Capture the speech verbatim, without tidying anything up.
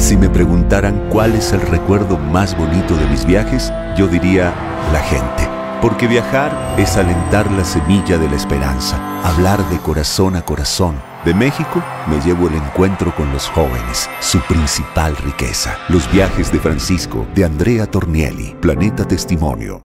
Si me preguntaran cuál es el recuerdo más bonito de mis viajes, yo diría la gente. Porque viajar es alentar la semilla de la esperanza, hablar de corazón a corazón. De México me llevo el encuentro con los jóvenes, su principal riqueza. Los viajes de Francisco, de Andrea Tornielli, Planeta Testimonio.